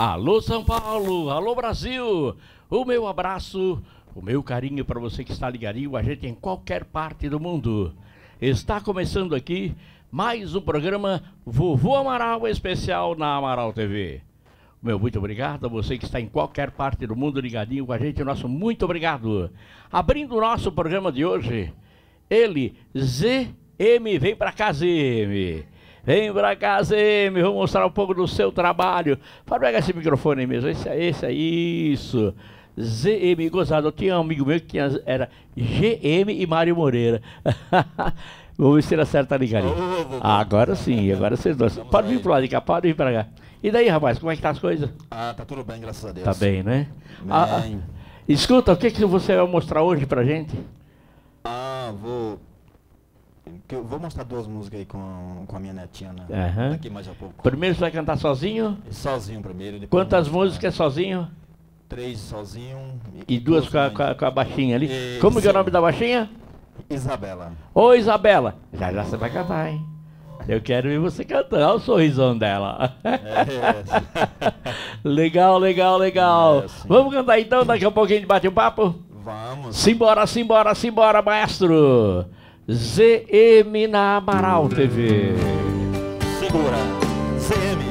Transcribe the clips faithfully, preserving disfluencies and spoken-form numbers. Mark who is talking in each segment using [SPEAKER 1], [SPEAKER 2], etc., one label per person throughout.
[SPEAKER 1] Alô São Paulo, alô Brasil, o meu abraço, o meu carinho para você que está ligadinho com a gente em qualquer parte do mundo. Está começando aqui mais um programa Vovô Amaral especial na Amaral T V. Meu muito obrigado a você que está em qualquer parte do mundo ligadinho com a gente, nosso muito obrigado. Abrindo o nosso programa de hoje, ele, Z M, vem pra cá Z M. Vem pra cá, Z M, vou mostrar um pouco do seu trabalho. Pode pegar esse microfone aí mesmo, esse, esse aí, isso. Z M, gozado, eu tinha um amigo meu que tinha, era G M e Mário Moreira. Vamos ver se ele acerta a ligaria. Ah, agora sim, agora vocês dois. Pode vir pro lado de cá, pode vir pra cá. E daí, rapaz, como é que tá as coisas?
[SPEAKER 2] Ah, tá tudo bem, graças a Deus.
[SPEAKER 1] Tá bem, né? Ah, ah, escuta, o que, que você vai mostrar hoje pra gente?
[SPEAKER 2] Ah, vou... Eu vou mostrar duas músicas aí com, com a minha netinha, né?
[SPEAKER 1] Uhum.
[SPEAKER 2] Daqui mais a pouco.
[SPEAKER 1] Primeiro você vai cantar sozinho?
[SPEAKER 2] Sozinho primeiro. Depois
[SPEAKER 1] Quantas músicas sozinho?
[SPEAKER 2] Três sozinho.
[SPEAKER 1] E, e duas, duas com, a, com, a, com a baixinha ali.
[SPEAKER 2] E,
[SPEAKER 1] Como que é o nome
[SPEAKER 2] sim.
[SPEAKER 1] da baixinha?
[SPEAKER 2] Isabela.
[SPEAKER 1] Ô Isabela, já já você vai cantar, hein? Eu quero ver você cantando. Olha o sorrisão dela.
[SPEAKER 2] É.
[SPEAKER 1] Legal, legal, legal.
[SPEAKER 2] É,
[SPEAKER 1] vamos cantar então, daqui a pouquinho a gente bate um papo?
[SPEAKER 2] Vamos.
[SPEAKER 1] Simbora, simbora, simbora, maestro. Z M na Amaral T V.
[SPEAKER 2] Segura, Z M.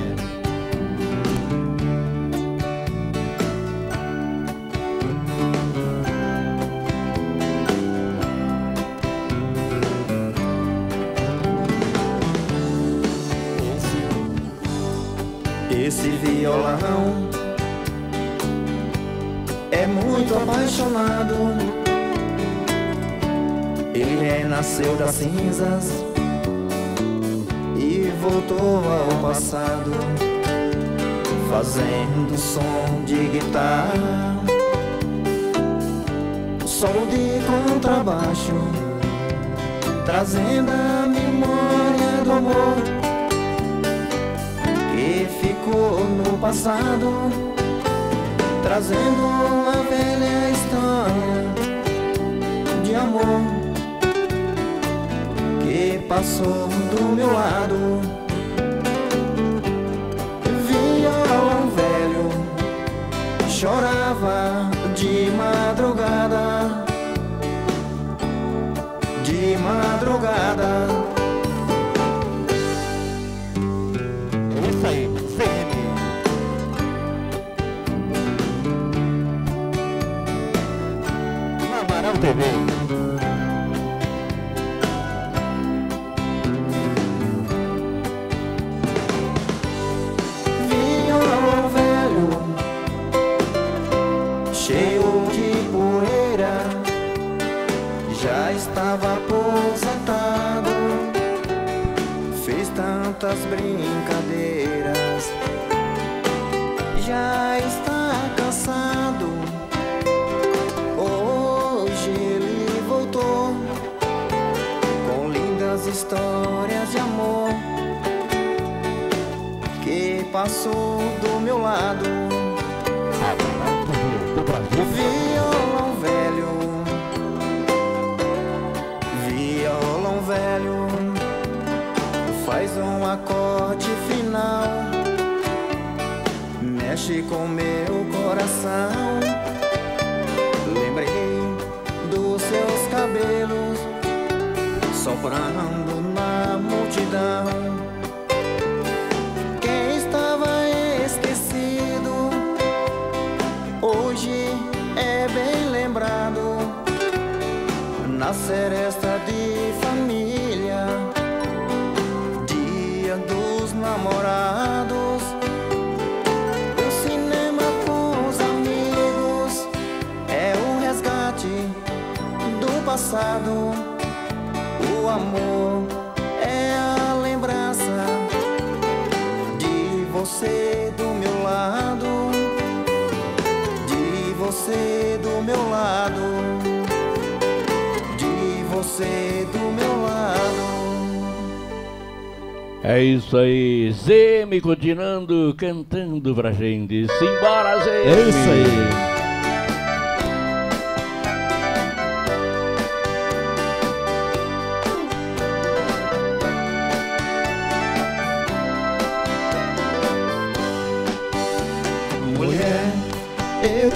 [SPEAKER 3] Esse violão é muito apaixonado. Ele renasceu das cinzas e voltou ao passado, fazendo som de guitarra, solo de contrabaixo, trazendo a memória do amor que ficou no passado, trazendo a velha história de amor que passou do meu lado. Violão velho chorava de madrugada, de madrugada.
[SPEAKER 2] É isso aí, Z M. Na Amaral T V.
[SPEAKER 3] Estava aposentado, fez tantas brincadeiras, já está cansado. Hoje ele voltou com lindas histórias de amor que passou do meu lado. Violão velho, violão velho, faz um acorde final, mexe com meu coração. Lembrei dos seus cabelos soprando na multidão. Quem estava esquecido hoje é bem lembrado. Na seresta de família, dia dos namorados, o cinema com os amigos é o resgate do passado. O amor é a lembrança de você do meu lado, de você do meu lado, você do meu lado.
[SPEAKER 1] É isso aí, Z M continuando cantando pra gente. Simbora, Z M.
[SPEAKER 4] É isso aí.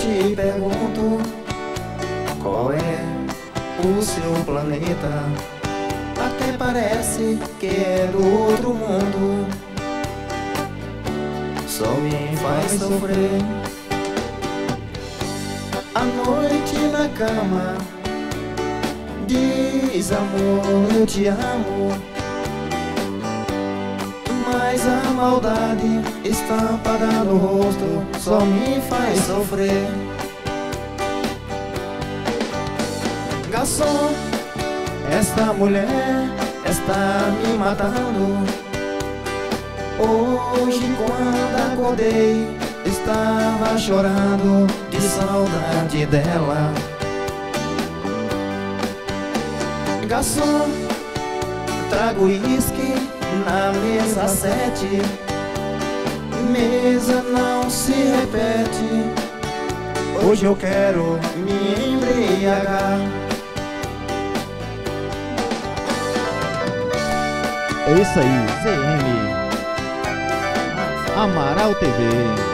[SPEAKER 3] te pergunto, qual é o seu planeta? Até parece que é do outro mundo. Só me faz sofrer. A noite na cama diz amor, eu te amo, mas a maldade estampada no rosto só me faz sofrer. Garçom, esta mulher está me matando. Hoje quando acordei estava chorando de saudade dela. Garçom, trago uísque na mesa sete. Mesa não se repete. Hoje eu quero me embriagar.
[SPEAKER 2] É isso aí, Z M Amaral T V.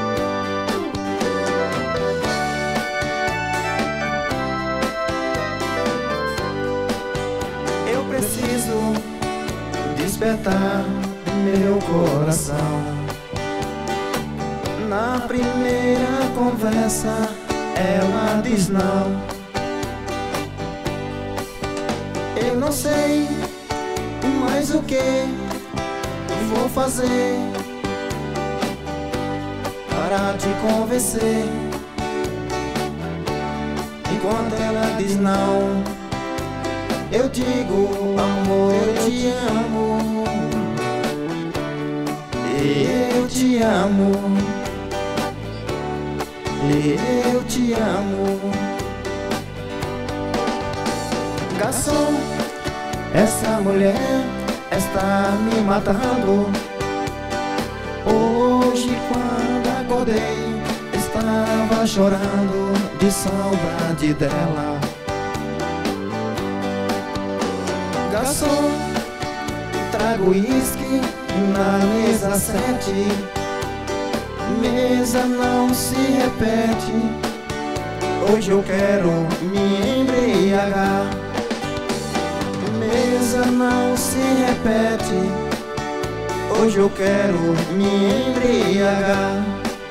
[SPEAKER 3] Preciso despertar meu coração. Na primeira conversa ela diz não. Eu não sei mais o que vou fazer para te convencer. Enquanto ela diz não, eu digo, amor, eu te amo. Eu te amo. Eu te amo. Garçom, essa mulher está me matando. Hoje quando acordei estava chorando de saudade dela. Garçom, trago uísque na mesa sete. Mesa não se repete. Hoje eu quero me embriagar. Mesa não se repete. Hoje eu quero me embriagar.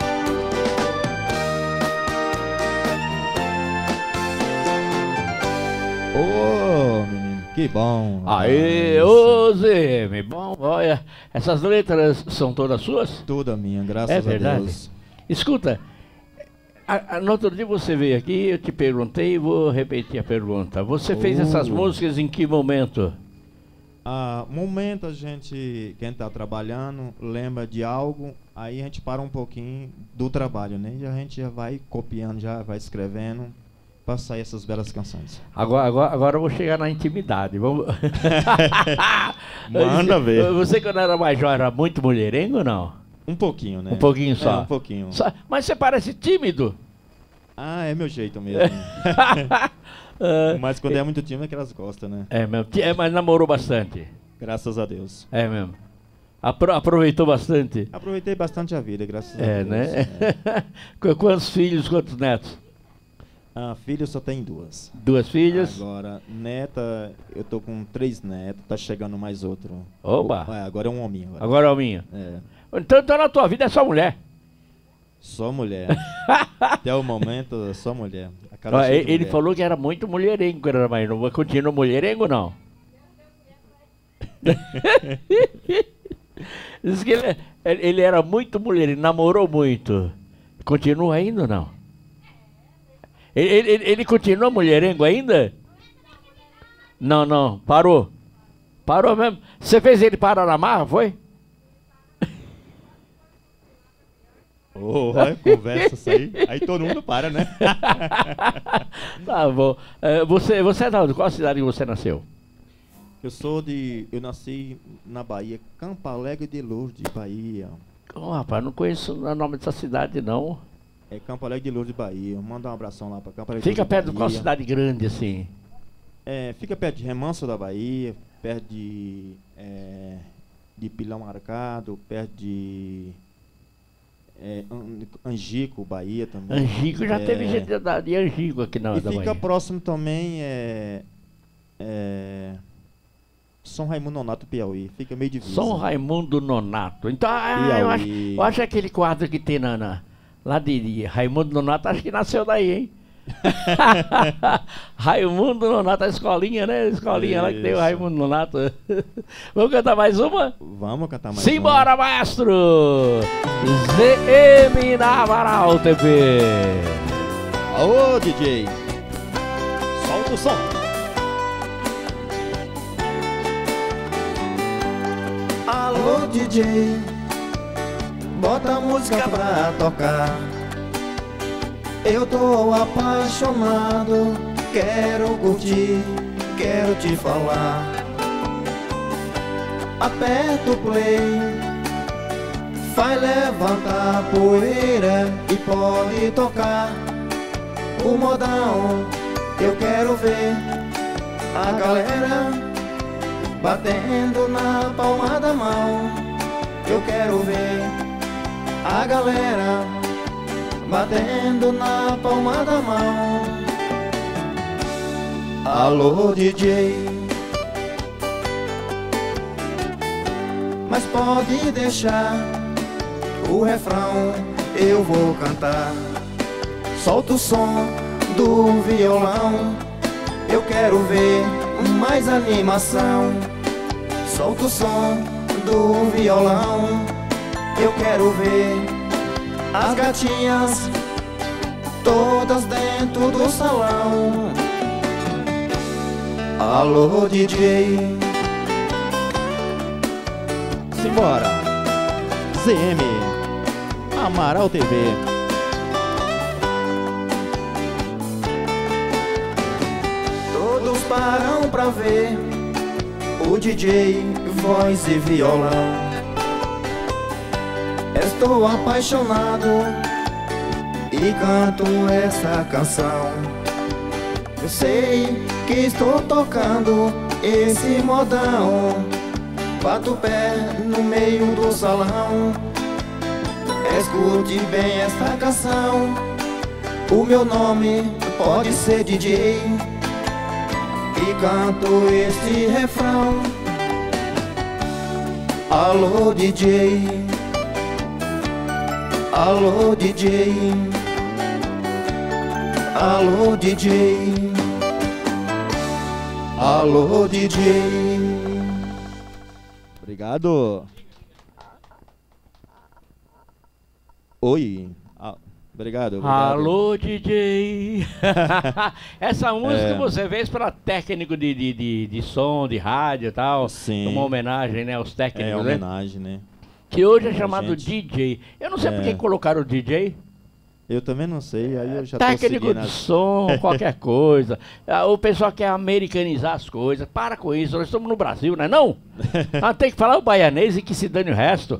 [SPEAKER 2] Ô, menino, que bom.
[SPEAKER 1] Aê, ô Z M, bom, olha, essas letras são todas suas?
[SPEAKER 2] Toda minha, graças
[SPEAKER 1] É
[SPEAKER 2] a
[SPEAKER 1] verdade?
[SPEAKER 2] Deus.
[SPEAKER 1] Escuta, a, a, no outro dia você veio aqui, eu te perguntei e vou repetir a pergunta. Você fez
[SPEAKER 2] Oh.
[SPEAKER 1] essas músicas em que momento?
[SPEAKER 2] Ah, momento a gente, quem tá trabalhando, lembra de algo, aí a gente para um pouquinho do trabalho, né? E a gente já vai copiando, já vai escrevendo para sair essas belas canções.
[SPEAKER 1] Agora, agora, agora eu vou chegar na intimidade. Vamos...
[SPEAKER 2] Manda ver.
[SPEAKER 1] Você, quando era mais jovem, era muito mulherengo ou não?
[SPEAKER 2] Um pouquinho, né?
[SPEAKER 1] Um pouquinho só?
[SPEAKER 2] É, um pouquinho.
[SPEAKER 1] Só- Mas você parece tímido.
[SPEAKER 2] Ah, é meu jeito mesmo.
[SPEAKER 1] Ah,
[SPEAKER 2] Mas quando é muito tímido é que elas gostam, né?
[SPEAKER 1] é mesmo. Ti- é, mas namorou bastante.
[SPEAKER 2] Graças a Deus.
[SPEAKER 1] É mesmo. Apro- aproveitou bastante.
[SPEAKER 2] Aproveitei bastante a vida, graças a
[SPEAKER 1] É,
[SPEAKER 2] Deus.
[SPEAKER 1] né?
[SPEAKER 2] É.
[SPEAKER 1] Qu- Quantos filhos, quantos netos?
[SPEAKER 2] Ah, filho só tem duas.
[SPEAKER 1] Duas filhas?
[SPEAKER 2] Agora, neta, eu tô com três netos, tá chegando mais outro.
[SPEAKER 1] Oba!
[SPEAKER 2] O- é, agora é um homem. Agora.
[SPEAKER 1] Agora é o minho.
[SPEAKER 2] É,
[SPEAKER 1] Então, então na tua vida é só mulher.
[SPEAKER 2] só mulher. Até o momento, só mulher. A cara
[SPEAKER 1] Ó,
[SPEAKER 2] cheia
[SPEAKER 1] ele
[SPEAKER 2] de
[SPEAKER 1] ele
[SPEAKER 2] mulher.
[SPEAKER 1] falou que era muito mulherengo quando era mais novo. Continua mulherengo ou não? Diz que ele, ele era muito mulherengo, namorou muito. Continua ainda ou não? Ele, ele, ele- ele continua mulherengo ainda? Não, não, parou. Parou mesmo. Você fez ele parar na marra, foi?
[SPEAKER 2] Ô, olha, conversa isso aí. Aí todo mundo para, né?
[SPEAKER 1] Tá bom. Eh, você, você é da onde? Qual cidade que você nasceu?
[SPEAKER 2] Eu sou de. Eu nasci na Bahia, Campo Alegre de Lourdes, Bahia.
[SPEAKER 1] Oh, rapaz, não conheço o nome dessa cidade, não.
[SPEAKER 2] É Campo Alegre de Lourdes, Bahia. Manda um abração lá pra Campo Alegre
[SPEAKER 1] Fica
[SPEAKER 2] de
[SPEAKER 1] perto
[SPEAKER 2] Lourdes,
[SPEAKER 1] de qual
[SPEAKER 2] Bahia.
[SPEAKER 1] cidade grande, assim?
[SPEAKER 2] É, fica perto de Remanso da Bahia, perto de. É, de Pilão Marcado, perto de. É, Angico, Bahia também.
[SPEAKER 1] Angico, já
[SPEAKER 2] é,
[SPEAKER 1] teve gente da, de Angico aqui na
[SPEAKER 2] E
[SPEAKER 1] da
[SPEAKER 2] fica
[SPEAKER 1] Bahia.
[SPEAKER 2] próximo também é, é, São Raimundo Nonato, Piauí. Fica meio difícil.
[SPEAKER 1] São Raimundo Nonato. Então, ah, eu, acho, eu acho que aquele quadro que tem na, na, lá de, de Raimundo Nonato, acho que nasceu daí, hein? Raimundo Nonato, a escolinha, né? A escolinha Isso. lá que tem o Raimundo Nonato. Vamos cantar mais uma?
[SPEAKER 2] Vamos cantar mais
[SPEAKER 1] Simbora, uma. Maestro! Z M da Amaral T V.
[SPEAKER 2] Alô, D J! Solta o som!
[SPEAKER 3] Alô, D J, bota a música pra tocar. Eu tô apaixonado, quero curtir, quero te falar. Aperta o play, vai levantar a poeira e pode tocar o modão. Eu quero ver a galera batendo na palma da mão. Eu quero ver a galera batendo na palma da mão. Alô, D J, mas pode deixar o refrão, eu vou cantar. Solta o som do violão, eu quero ver mais animação. Solta o som do violão, eu quero ver as gatinhas todas dentro do salão. Alô, D J,
[SPEAKER 2] simbora! Z M Amaral T V.
[SPEAKER 3] Todos param pra ver o D J, voz e violão. Estou apaixonado e canto essa canção. Eu sei que estou tocando esse modão. Bato o pé no meio do salão. Escute bem esta canção. O meu nome pode ser D J e canto este refrão. Alô, D J, alô, D J, alô, D J, alô, D J.
[SPEAKER 2] Obrigado. Oi. Ah, obrigado, obrigado.
[SPEAKER 1] Alô, D J. Essa música é. você fez para técnico de, de, de, de som, de rádio e tal.
[SPEAKER 2] Sim.
[SPEAKER 1] Uma homenagem, né, aos técnicos,
[SPEAKER 2] é, homenagem, né?
[SPEAKER 1] né? Que hoje é chamado
[SPEAKER 2] gente...
[SPEAKER 1] D J. Eu não sei
[SPEAKER 2] é.
[SPEAKER 1] por que colocaram o D J.
[SPEAKER 2] Eu também não sei, aí eu já
[SPEAKER 1] Técnico
[SPEAKER 2] tô
[SPEAKER 1] de
[SPEAKER 2] as...
[SPEAKER 1] som, qualquer coisa. O pessoal quer americanizar as coisas. Para com isso, nós estamos no Brasil, não é não? Ah, tem que falar o baianês e que se dane o resto.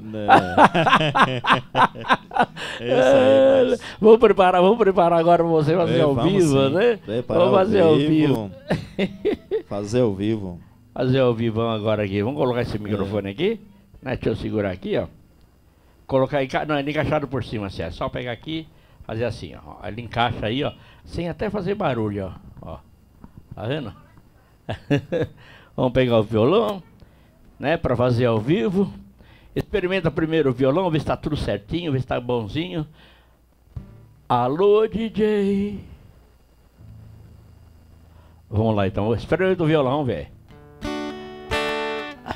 [SPEAKER 2] É. É aí,
[SPEAKER 1] vamos preparar, vamos preparar agora pra você fazer é, ao vivo, sim. né?
[SPEAKER 2] Preparar
[SPEAKER 1] vamos fazer
[SPEAKER 2] ao
[SPEAKER 1] vivo.
[SPEAKER 2] Ao vivo. Fazer ao vivo.
[SPEAKER 1] Fazer ao vivo agora aqui. Vamos colocar esse microfone é. aqui. Né? Deixa eu segurar aqui, ó. Colocar enca... não, ele encaixado por cima, assim. É só pegar aqui. Fazer assim, ó. Ele encaixa aí, ó. Sem até fazer barulho, ó. ó. Tá vendo? Vamos pegar o violão, né? Pra fazer ao vivo. Experimenta primeiro o violão, ver se tá tudo certinho, ver se tá bonzinho. Alô, D J. Vamos lá, então. Experimenta o violão, velho.
[SPEAKER 2] Tá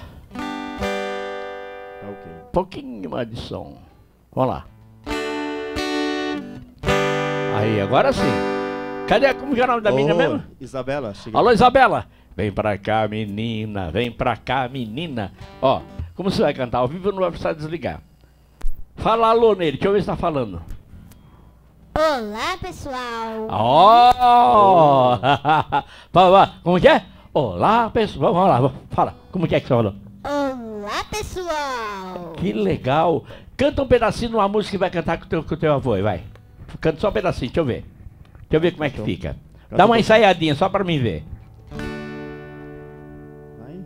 [SPEAKER 2] ok.
[SPEAKER 1] Um pouquinho mais de som. Vamos lá. Aí, agora sim. Cadê? Como que é o nome da
[SPEAKER 2] Ô,
[SPEAKER 1] menina mesmo?
[SPEAKER 2] Isabela. Cheguei.
[SPEAKER 1] Alô, Isabela. Vem pra cá, menina. Vem pra cá, menina. Ó, como você vai cantar ao vivo, não vai precisar desligar. Fala alô nele. Deixa eu ver se tá falando.
[SPEAKER 4] Olá, pessoal.
[SPEAKER 1] Ó! Oh. Como que é? Olá, pessoal. Vamos lá, fala. Como que é que você falou?
[SPEAKER 4] Olá, pessoal.
[SPEAKER 1] Que legal. Canta um pedacinho de uma música que vai cantar com o teu, com o teu avô, vai. Canta só um pedacinho, deixa eu ver. Deixa eu ver como é que então, fica. Dá uma ensaiadinha só pra mim ver.
[SPEAKER 2] Vai.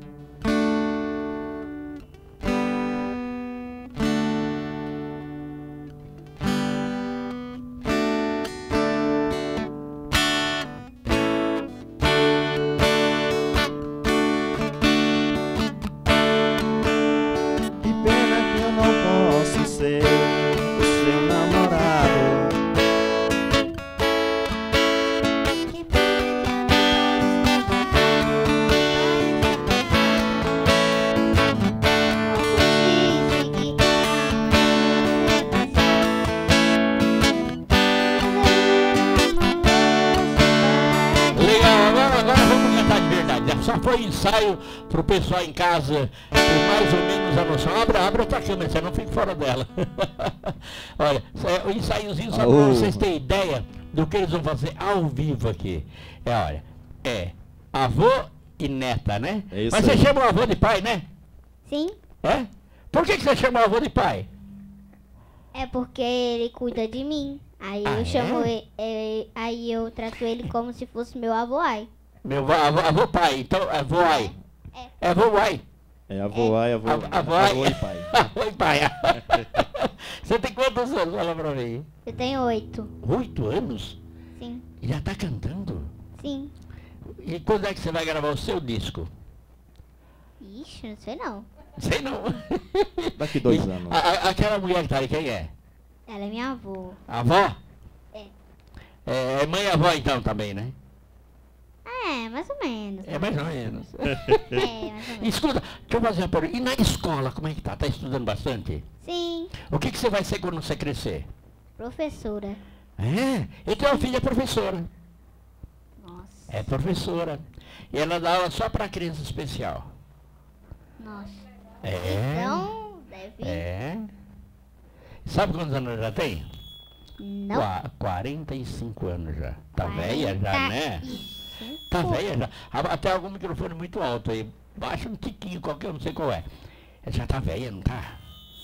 [SPEAKER 1] o ensaio para o pessoal em casa ter mais ou menos a noção. Abra, abra a tua câmera, você não fique fora dela. Olha, o ensaiozinho só para vocês terem ideia do que eles vão fazer ao vivo aqui. É, olha, é avô e neta, né?
[SPEAKER 2] É isso.
[SPEAKER 1] Mas
[SPEAKER 2] aí.
[SPEAKER 1] você chama o avô de pai, né?
[SPEAKER 4] Sim,
[SPEAKER 1] É? Por que, que você chama o avô de pai?
[SPEAKER 4] é porque ele cuida de mim. Aí
[SPEAKER 1] Ah,
[SPEAKER 4] eu
[SPEAKER 1] é?
[SPEAKER 4] chamo ele, é, aí eu trato ele como se fosse meu avô ai.
[SPEAKER 1] Meu va- avô, avô pai, então avô ai. É avô ai.
[SPEAKER 2] É avô, ai, avô,
[SPEAKER 1] Avô- avô ai.
[SPEAKER 2] avô e pai.
[SPEAKER 1] Avô e pai. Você tem quantos anos? Fala pra mim.
[SPEAKER 4] Eu tenho oito.
[SPEAKER 1] Oito anos?
[SPEAKER 4] Sim,
[SPEAKER 1] E já tá cantando?
[SPEAKER 4] sim.
[SPEAKER 1] E quando é que você vai gravar o seu disco?
[SPEAKER 4] Ixi, não sei não.
[SPEAKER 1] Sei não.
[SPEAKER 2] Daqui dois
[SPEAKER 1] E
[SPEAKER 2] anos.
[SPEAKER 1] a- a- aquela mulher que tá aí, quem é?
[SPEAKER 4] Ela é minha avó.
[SPEAKER 1] A avó?
[SPEAKER 4] É.
[SPEAKER 1] É, é mãe e avó então também, né?
[SPEAKER 4] É, mais ou menos.
[SPEAKER 1] É mais ou menos.
[SPEAKER 4] É, mais ou menos.
[SPEAKER 1] Escuta, deixa eu fazer uma pergunta. E na escola, como é que tá? Tá estudando bastante?
[SPEAKER 4] Sim,
[SPEAKER 1] O que, que você vai ser quando você crescer?
[SPEAKER 4] professora.
[SPEAKER 1] É, eu tenho uma filha professora.
[SPEAKER 4] Nossa.
[SPEAKER 1] É professora. E ela dá aula só para criança especial.
[SPEAKER 4] Nossa.
[SPEAKER 1] É.
[SPEAKER 4] Então, deve...
[SPEAKER 1] É. Sabe quantos anos ela já tem?
[SPEAKER 4] Não.
[SPEAKER 1] Qua- quarenta e cinco anos já. Tá velha já, né?
[SPEAKER 4] quarenta e cinco.
[SPEAKER 1] Tá velha já. A- Até algum microfone muito alto aí. Baixa um tiquinho qualquer, eu não sei qual é. Ela já tá velha, não tá?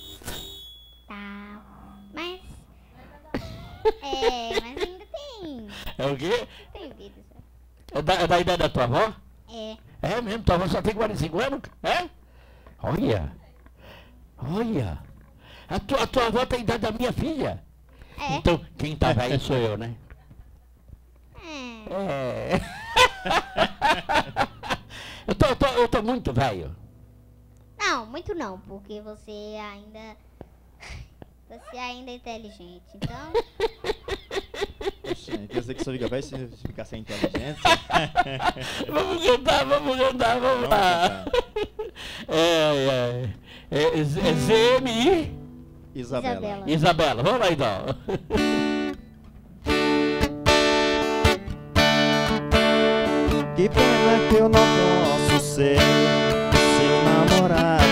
[SPEAKER 4] Tá. Mas... É, mas ainda tem...
[SPEAKER 1] É o quê?
[SPEAKER 4] Tem vida, sabe?
[SPEAKER 1] É da, é da idade da tua avó?
[SPEAKER 4] É.
[SPEAKER 1] É mesmo? Tua avó só tem quarenta e cinco anos? É? Olha. Olha. A tua, a tua avó tem a idade da minha filha.
[SPEAKER 4] É.
[SPEAKER 1] Então, quem tá velho sou eu, né?
[SPEAKER 4] É.
[SPEAKER 1] É. eu, tô, eu, tô, eu tô muito velho.
[SPEAKER 4] Não, muito não, porque você ainda... Você ainda é inteligente, então...
[SPEAKER 2] Oxe, quer dizer que sua liga vai se ficar sem inteligência?
[SPEAKER 1] Vamos cantar, vamos cantar, vamos
[SPEAKER 2] Vamos
[SPEAKER 1] lá.
[SPEAKER 2] cantar.
[SPEAKER 1] É, é, é, é Z- é Z M I
[SPEAKER 2] Isabela.
[SPEAKER 4] Isabela.
[SPEAKER 1] Isabela. Vamos lá então.
[SPEAKER 2] Que pena que eu não posso ser seu namorado.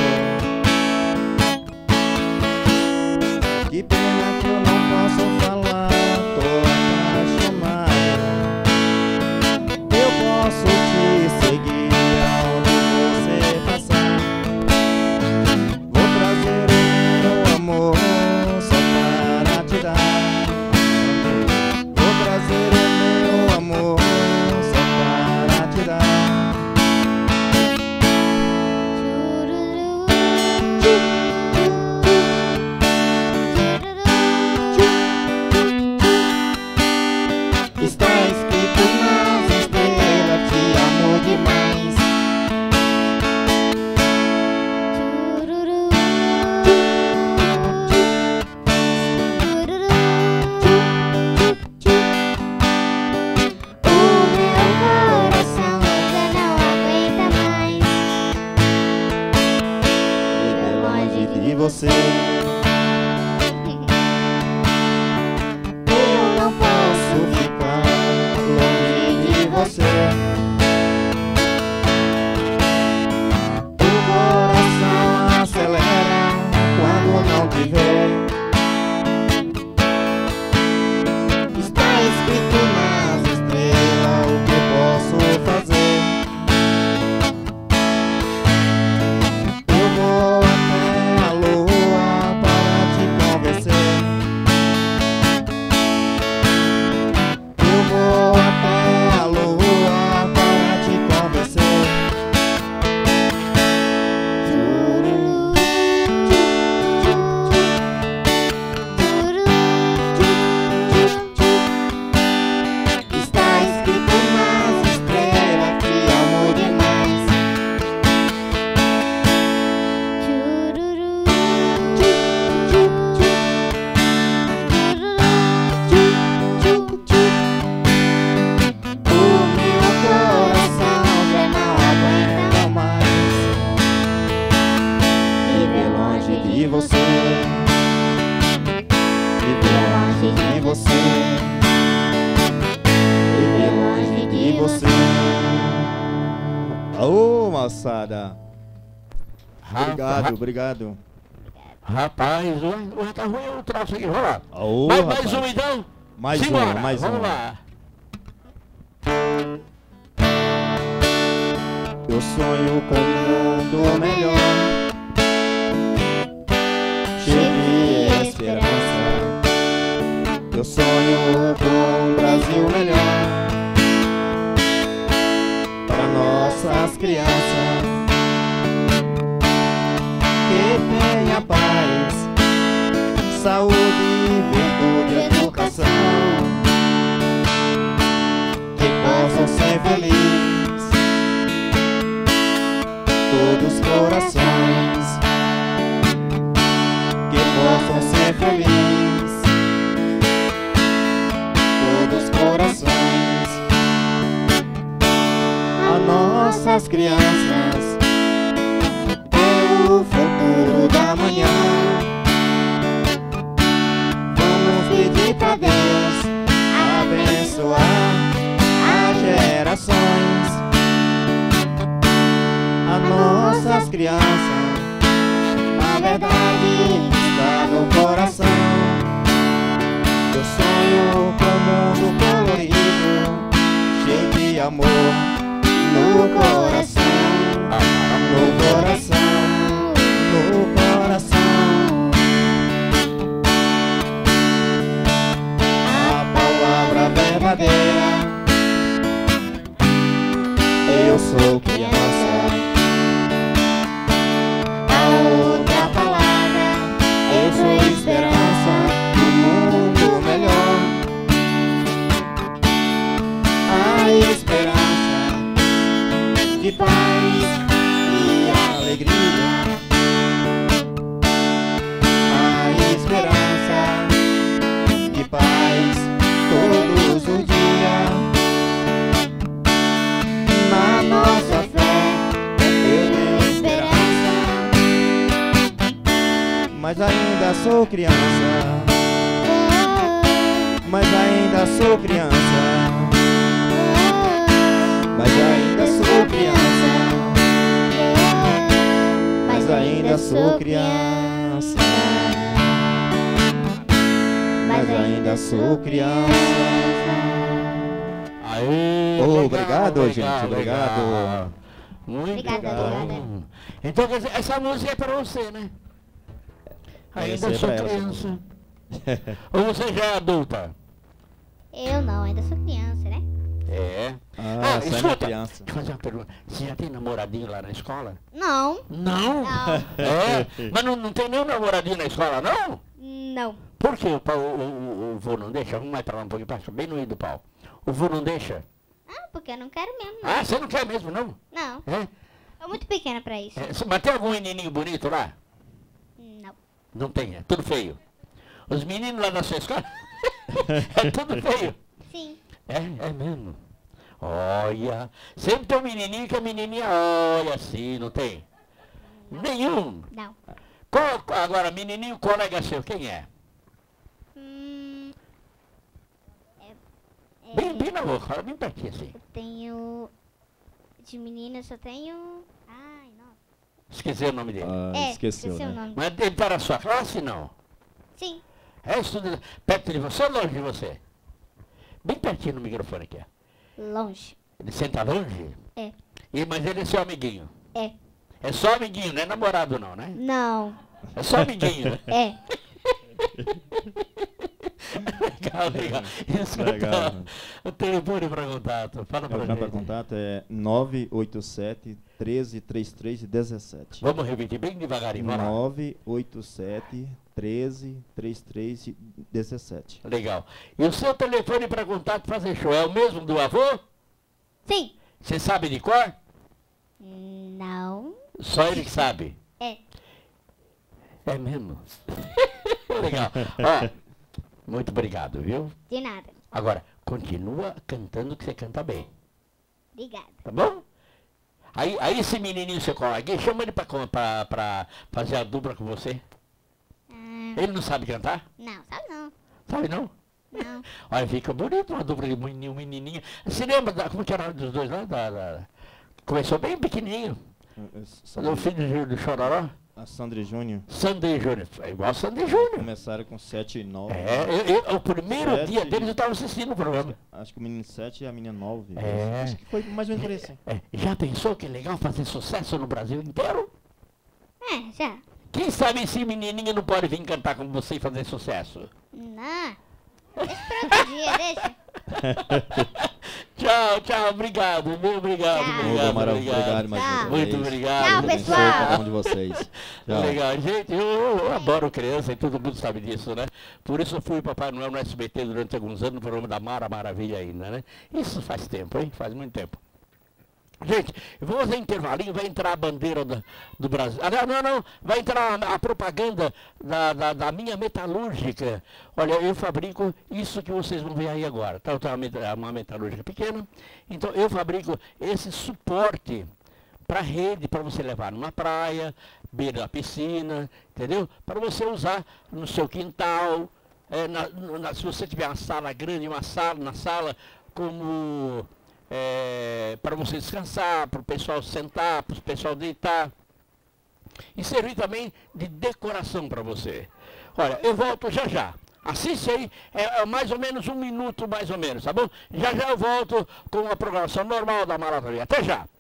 [SPEAKER 2] Que pena que eu não posso falar, tô apaixonado. Eu posso te seguir aonde você passar. Vou trazer o meu amor só para te dar. Vou trazer o meu amor só para te dar. Está escrito nas estrelas, te amo demais.
[SPEAKER 4] Chururu. O meu coração já não aguenta mais.
[SPEAKER 2] Viver longe de você. Eu não posso ficar longe de você. O coração acelera quando não te vê. Está escrito nas estrelas o que posso fazer. Eu vou até a lua moçada. Obrigado,
[SPEAKER 1] Rapaz,
[SPEAKER 2] obrigado.
[SPEAKER 1] rapaz, o, o, tá ruim o troço aqui, vamos lá.
[SPEAKER 2] Ô,
[SPEAKER 1] mais,
[SPEAKER 2] rapaz.
[SPEAKER 1] mais um então?
[SPEAKER 2] Mais
[SPEAKER 1] Simbora,
[SPEAKER 2] um, mais
[SPEAKER 1] vamos
[SPEAKER 2] um.
[SPEAKER 1] lá.
[SPEAKER 2] Eu sonho com um mundo melhor, cheio de esperança. Eu sonho com um Brasil melhor para nossas crianças, que tenha paz, saúde, virtude, educação, que possam ser felizes todos os corações, que possam ser felizes todos os corações. As nossas crianças é o futuro da manhã. Vamos pedir pra Deus abençoar as gerações. As nossas crianças, a verdade está no coração. Eu sonho com um mundo colorido, cheio de amor no coração, no coração, no coração. A palavra verdadeira, eu sou criança. Outra palavra, eu sou esperança do mundo melhor. A esperança de paz e alegria. A esperança de paz todos os dias. Na nossa fé eu tenho esperança, mas ainda sou criança, mas ainda sou criança, mas ainda sou criança, mas ainda sou criança, mas ainda sou criança.
[SPEAKER 1] Aê,
[SPEAKER 2] Oh,
[SPEAKER 1] legal,
[SPEAKER 2] obrigado,
[SPEAKER 1] legal,
[SPEAKER 2] gente, obrigado.
[SPEAKER 1] legal. Muito
[SPEAKER 4] Obrigada,
[SPEAKER 1] legal.
[SPEAKER 4] obrigada.
[SPEAKER 1] Então, quer dizer, essa música é pra você, né? Ainda
[SPEAKER 2] Essa é
[SPEAKER 1] sou
[SPEAKER 2] pra ela,
[SPEAKER 1] criança. Ou você já é adulta?
[SPEAKER 4] Eu não, ainda sou criança, né?
[SPEAKER 1] É.
[SPEAKER 2] Ah,
[SPEAKER 1] Ah,
[SPEAKER 2] você é
[SPEAKER 1] escuta,
[SPEAKER 2] criança.
[SPEAKER 1] deixa eu fazer uma pergunta. Você já tem namoradinho lá na escola?
[SPEAKER 4] Não,
[SPEAKER 1] Não?
[SPEAKER 4] não,
[SPEAKER 1] É? Mas não, não tem nenhum namoradinho na escola, não?
[SPEAKER 4] não.
[SPEAKER 1] Por quê? O, pau- o, o, o vô não deixa? Vamos mais pra lá um pouquinho, pra bem no meio do pau. O vô não deixa?
[SPEAKER 4] Ah, porque eu não quero mesmo, não.
[SPEAKER 1] Ah, você não quer mesmo, não?
[SPEAKER 4] Não,
[SPEAKER 1] É?
[SPEAKER 4] eu muito pequena pra isso.
[SPEAKER 1] É, mas tem algum menininho bonito lá?
[SPEAKER 4] Não.
[SPEAKER 1] Não tem, é tudo feio. Os meninos lá na sua escola é tudo feio.
[SPEAKER 4] Sim.
[SPEAKER 1] É, é mesmo. Olha, sempre tem um menininho que a menininha olha assim, não tem? Nenhum.
[SPEAKER 4] Não.
[SPEAKER 1] Qual, agora, menininho colega seu, quem é?
[SPEAKER 4] Hum, é, é,
[SPEAKER 1] Bem, bem na boca, fala bem pertinho assim.
[SPEAKER 4] eu tenho... De menina eu só tenho... Ai, nossa.
[SPEAKER 1] Esqueci o nome dele.
[SPEAKER 2] Ah,
[SPEAKER 4] É,
[SPEAKER 2] esqueceu,
[SPEAKER 4] esqueci o
[SPEAKER 2] né?
[SPEAKER 4] nome.
[SPEAKER 1] Mas ele tá na sua classe, não?
[SPEAKER 4] Sim.
[SPEAKER 1] É, estuda perto de você ou longe de você? Bem pertinho no microfone aqui, ó.
[SPEAKER 4] Longe.
[SPEAKER 1] Ele senta longe?
[SPEAKER 4] É.
[SPEAKER 1] E, mas ele é seu amiguinho?
[SPEAKER 4] É.
[SPEAKER 1] É só amiguinho, não é namorado não, né?
[SPEAKER 4] Não.
[SPEAKER 1] É só amiguinho, né?
[SPEAKER 4] É.
[SPEAKER 1] Legal, legal. Escuta,
[SPEAKER 2] Legal.
[SPEAKER 1] o telefone para contato. Fala pra
[SPEAKER 2] Meu campo de
[SPEAKER 1] gente.
[SPEAKER 2] contato é nove oito sete, treze, trinta e três, dezessete.
[SPEAKER 1] Vamos repetir bem devagarinho, vamos lá.
[SPEAKER 2] nove oito sete, treze, trinta e três, dezessete.
[SPEAKER 1] Legal. E o seu telefone para contato fazer show é o mesmo do avô?
[SPEAKER 4] Sim.
[SPEAKER 1] Você sabe de cor?
[SPEAKER 4] Não.
[SPEAKER 1] Só ele que sabe.
[SPEAKER 4] É.
[SPEAKER 1] É mesmo. Legal. Ó, muito obrigado, viu?
[SPEAKER 4] De nada.
[SPEAKER 1] Agora, continua cantando que você canta bem,
[SPEAKER 4] Obrigada.
[SPEAKER 1] tá bom? Aí, aí esse menininho seu colega, chama ele pra, pra, pra fazer a dupla com você.
[SPEAKER 4] Ah,
[SPEAKER 1] Ele não sabe cantar?
[SPEAKER 4] não, sabe não.
[SPEAKER 1] Sabe não?
[SPEAKER 4] Não.
[SPEAKER 1] Olha, fica bonito uma dupla de menininho, menininha. Você lembra da, como que era o nome dos dois lá? Da, da, Começou bem pequenininho. O filho do Chororó?
[SPEAKER 2] A Sandy Júnior.
[SPEAKER 1] Sandy Júnior. É igual a Sandy Júnior.
[SPEAKER 2] Começaram com sete e nove.
[SPEAKER 1] É, eu, eu, o primeiro
[SPEAKER 2] sete,
[SPEAKER 1] dia deles eu estava assistindo o programa.
[SPEAKER 2] Acho que o menino sete e a menina nove.
[SPEAKER 1] É.
[SPEAKER 2] Acho que foi mais ou menos por isso.
[SPEAKER 1] É, já pensou que legal fazer sucesso no Brasil inteiro?
[SPEAKER 4] É, já.
[SPEAKER 1] Quem sabe esse menininho não pode vir cantar com você e fazer sucesso?
[SPEAKER 4] Não. Deixa pra outro dia, deixa.
[SPEAKER 1] Tchau, tchau, obrigado, viu? Obrigado,
[SPEAKER 4] Tchau.
[SPEAKER 1] obrigado,
[SPEAKER 2] Ô, Amaral,
[SPEAKER 1] obrigado.
[SPEAKER 2] obrigado mais uma
[SPEAKER 4] Tchau.
[SPEAKER 2] vez.
[SPEAKER 1] Muito obrigado.
[SPEAKER 4] Tchau,
[SPEAKER 2] Deus abençoe
[SPEAKER 4] pessoal.
[SPEAKER 2] cada um de vocês. Tchau.
[SPEAKER 1] Legal, gente, eu, eu adoro criança e todo mundo sabe disso, né? Por isso eu fui Papai Noel no S B T durante alguns anos, no programa da Mara Maravilha ainda, né? Isso faz tempo, hein? Faz muito tempo. Gente, eu vou fazer intervalinho, vai entrar a bandeira do, do Brasil. Ah, não, não, não, vai entrar a, a propaganda da, da, da minha metalúrgica. Olha, eu fabrico isso que vocês vão ver aí agora. Tá, tá uma, uma metalúrgica pequena. Então, eu fabrico esse suporte para rede, para você levar numa praia, beira da piscina, entendeu? Para você usar no seu quintal. É, na, na, se você tiver uma sala grande, uma sala, na sala, como... É, para você descansar, para o pessoal sentar, para o pessoal deitar. E servir também de decoração para você. Olha, eu volto já já. Assiste aí, é, é mais ou menos um minuto mais ou menos, tá bom? Já já eu volto com a programação normal da Maratona. Até já!